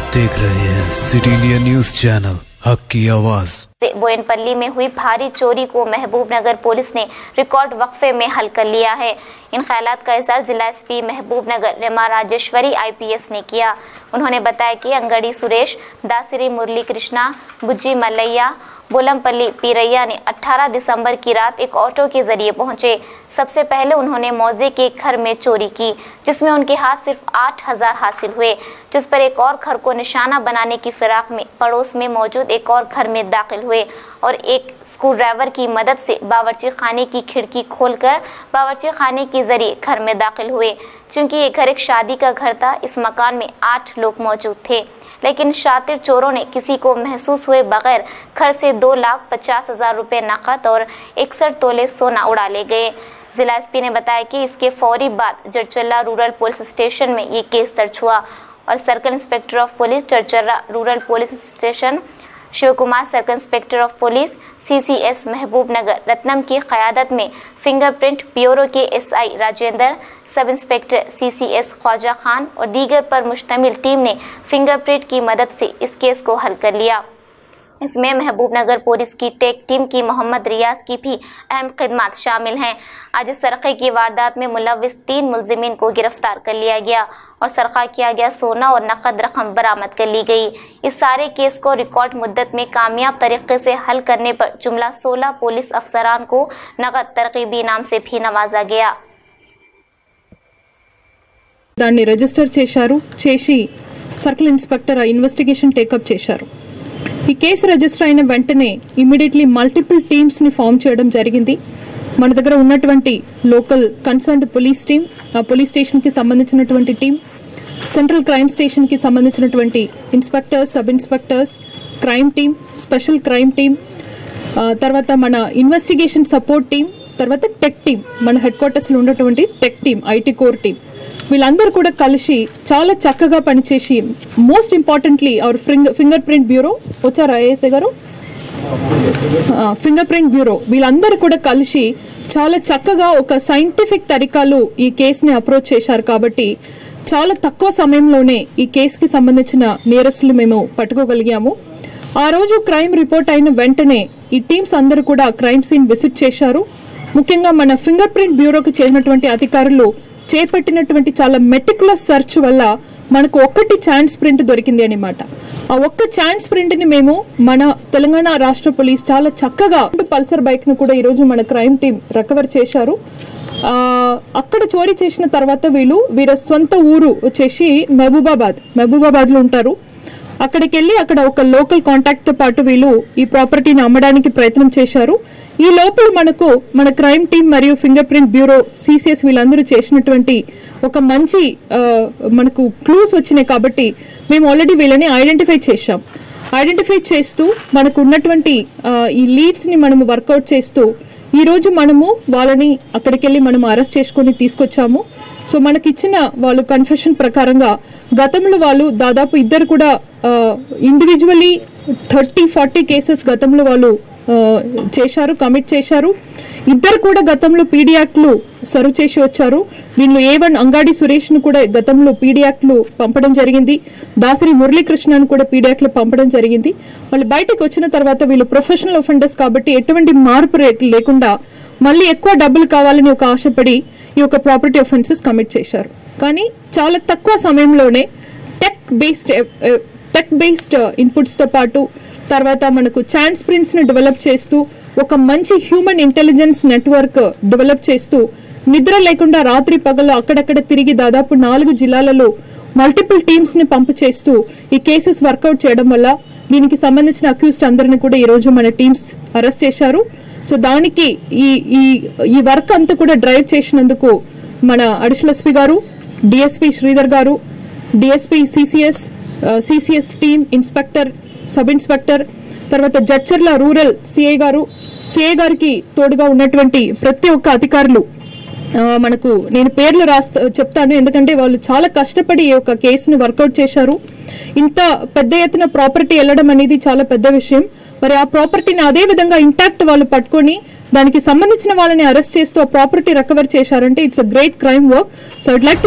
आप देख रहे हैं सिटी इंडिया न्यूज चैनल, हक की आवाज। बोयनपल्ली में हुई भारी चोरी को महबूबनगर पुलिस ने रिकॉर्ड वक्फे में हल कर लिया है। इन ख्यालात का इज़हार जिला एसपी महबूबनगर रमा राजेश्वरी आईपीएस ने किया। उन्होंने बताया कि अंगड़ी सुरेश, दासिरी मुरली कृष्णा, बुज्जी मल्लैया, बोलमपल्ली पीरैया ने 18 दिसंबर की रात एक ऑटो के जरिए पहुंचे। सबसे पहले उन्होंने मौजे के घर में चोरी की, जिसमें उनके हाथ सिर्फ 8000 हासिल हुए, जिस पर एक और घर को निशाना बनाने की फिराक में पड़ोस में मौजूद एक और घर में दाखिल हुए और एक स्क्रू ड्राइवर की मदद से बावर्ची खाने की खिड़की खोलकर बावर्ची खाने के जरिए घर में दाखिल हुए। चूंकि ये घर एक शादी का घर था, इस मकान में 8 लोग मौजूद थे, लेकिन शातिर चोरों ने किसी को महसूस हुए बगैर घर से 2,50,000 रुपए नकद और 61 तोले सोना उड़ा ले गए। जिला एसपी ने बताया कि इसके फौरी बाद जड़चल्ला रूरल पुलिस स्टेशन में ये केस दर्ज हुआ और circle inspector of police Jadcherla rural police station Shiva Kumar, circle inspector of police CCS Mahabubnagar Ratnam की क़यादत में फिंगरप्रिंट ब्यूरो के SI Rajendra, sub inspector CCS Khwaja Khan और दीगर पर मुश्तमिल टीम ने फिंगरप्रिंट की मदद से इस केस को हल कर लिया। इसमें महबूबनगर पुलिस की टेक टीम की मोहम्मद रियाज की भी अहम खिदमत शामिल हैं। आज इस सरक़े की वारदात में मुलव्विस 3 मुलजिमीन को गिरफ्तार कर लिया गया और सरक़ा किया गया सोना और नकद रकम बरामद कर ली गई। इस सारे केस को रिकॉर्ड मुद्दत में कामयाब तरीके से हल करने पर जुमला 16 पुलिस अफसरान को नकद तरकीबी इनाम से भी नवाजा गया। దాన్ని రిజిస్టర్ చేసి సర్కిల్ ఇన్స్పెక్టర్ ఆ ఇన్వెస్టిగేషన్ టేకప్ చేశారు। ఈ కేసు రిజిస్టర్ అయిన వెంటనే ఇమ్మీడియట్లీ మల్టిపుల్ టీమ్స్ ని ఫామ్ చేయడం జరిగింది। మన దగ్గర ఉన్నటువంటి లోకల్ కన్సర్న్డ్ పోలీస్ టీమ్, ఆ పోలీస్ స్టేషన్ కి సంబంధించినటువంటి టీమ్, సెంట్రల్ క్రైమ్ స్టేషన్ కి సంబంధించినటువంటి inspectors, sub inspectors, crime team, special crime team, తర్వాత మన ఇన్వెస్టిగేషన్ సపోర్ట్ టీమ్, తర్వాత టెక్ టీమ్, మన హెడ్ క్వార్టర్స్ లో ఉన్నటువంటి tech team, IT core team, వీళ్ళందరూ కూడా కలిసి చాలా చక్కగా పనిచేసి most importantly our fingerprint bureau వచ్చారా ఏఎస్ఐ గారు, ఫింగర్ ప్రింట్ బ్యూరో వీళ్ళందరూ కూడా కలిసి చాలా చక్కగా ఒక సైంటిఫిక్ తరీకాలో ఈ కేసుని అప్రోచ్ చేశారు। కాబట్టి చాలా తక్కువ సమయంలోనే ఈ కేసుకి సంబంధించిన నేరస్తులు మేము పట్టుకోగలిగాము। ఆ రోజు క్రైమ్ రిపోర్ట్ అయిన వెంటనే ఈ టీమ్స్ అందరూ కూడా క్రైమ్ సీన్ విజిట్ చేశారు। ముఖ్యంగా మన ఫింగర్ ప్రింట్ బ్యూరోకి చేరినటువంటి అధికారులు చేపట్టినటువంటి చాలా మెటిక్యులస్ సెర్చ్ వల్ల మనకు ఒక్కటి ఛాన్స్ ప్రింట్ దొరికింది అన్నమాట। ఆ ఒక్క ఛాన్స్ ప్రింట్ ని మేము మన తెలంగాణ రాష్ట్ర పోలీస్ చాలా చక్కగా పల్సర్ బైక్ ను కూడా ఈ రోజు మన క్రైమ్ టీమ్ రికవర్ చేశారు। అక్కడ చోరీ చేసిన తర్వాత వీరి సొంత ఊరు వచ్చేసి మహబూబాబాద్ లో ఉంటారు। అక్కడికి వెళ్ళి అక్కడ ఒక లోకల్ కాంటాక్ట్ తో పాటు వీళ్ళు ఈ ప్రాపర్టీని అమ్మడానికి ప్రయత్నం చేశారు। ఈ లోపల మన క్రైమ్ టీమ్ మరియు ఫింగర్ ప్రింట్ బ్యూరో సిసిఎస్ వీళ్ళందరూ చేసినటువంటి ఒక మంచి మనకు క్లూస్ వచ్చినాయి కాబట్టి మేము ఆల్రెడీ వీళ్ళని ఐడెంటిఫై చేస్తూ మనకు ఉన్నటువంటి ఈ లీడ్స్ ని మనము వర్కౌట్ చేస్తూ ఈ రోజు మనము వాళ్ళని అక్కడికి వెళ్ళి మనం అరెస్ట్ చేసుకొని తీసుకొచ్చాము। సో మనకిచ్చిన వాళ్ళు కన్ఫెషన్ ప్రకారంగా గతంలో వాళ్ళు దాదాపు ఇద్దరు కూడా ఇండివిజువల్లీ 30-40 కేసెస్ గతంలో వాళ్ళు కమిట్ చేశారు। ఇద్దరు కూడా గతంలో పీడియాక్ట్లు సర్వ్ చేసి వచ్చారు। దీనిలో A1 అంగాడి సురేష్ ను కూడా గతంలో పీడియాక్ట్లు పంపడం జరిగింది, దాసరి మురళీకృష్ణను కూడా పీడియాక్ట్లు పంపడం జరిగింది। వాళ్ళు బయటకు వచ్చిన తర్వాత వీళ్ళు ప్రొఫెషనల్ ఒఫెండర్స్ కాబట్టి ఎటువంటి మార్పు లేకుండా మళ్ళీ ఎక్కువ డబ్బులు కావాలని ఒక ఆశపడి ఈ యొక్క ప్రాపర్టీ ఒఫెన్సెస్ కమిట్ చేశారు। కానీ చాలా తక్కువ సమయంలోనే టెక్ బేస్డ్ ఇన్పుట్స్ తో పాటు తర్వాత మనకు ఛాన్స్ ప్రింట్స్ ని డెవలప్ చేస్తూ ఒక మంచి హ్యూమన్ ఇంటెలిజెన్స్ నెట్వర్క్ డెవలప్ చేస్తూ నిద్ర లేకుండా రాత్రి పగలు అక్కడక్కడ తిరిగి దాదాపు 4 జిల్లాలలో మల్టిపుల్ టీమ్స్ ని పంపు చేస్తూ ఈ కేసెస్ వర్కౌట్ చేయడం వల్ల దీనికి సంబంధించిన అక్యూజ్డ్ అందరిని కూడా ఈ రోజు మన టీమ్స్ అరెస్ట్ చేశారు। సో దానికి ఈ వర్క్ అంతా కూడా డ్రైవ్ చేసినందుకు మన అడిషనల్ ఎస్పీ గారు, డిఎస్పీ శ్రీధర్ గారు, DSP CCS team, inspector, sub inspector, తర్వాత జడ్చర్ల రూరల్ సిఐ గారికి తోడుగా ఉన్నటువంటి ప్రతి ఒక్క అధికారులు మనకు నేను పేర్లు చెప్తాను, ఎందుకంటే వాళ్ళు చాలా కష్టపడి ఈ యొక్క కేసును వర్కౌట్ చేశారు। ఇంత పెద్ద ఎత్తున ప్రాపర్టీ వెళ్ళడం అనేది చాలా పెద్ద విషయం। మరి ఆ ప్రాపర్టీని అదే విధంగా ఇంటాక్ట్ వాళ్ళు పట్టుకొని దానికి సంబంధించిన వాళ్ళని అరెస్ట్ చేస్తూ ఆ ప్రాపర్టీ రికవర్ చేశారంటే it's a great crime work. So I'd like to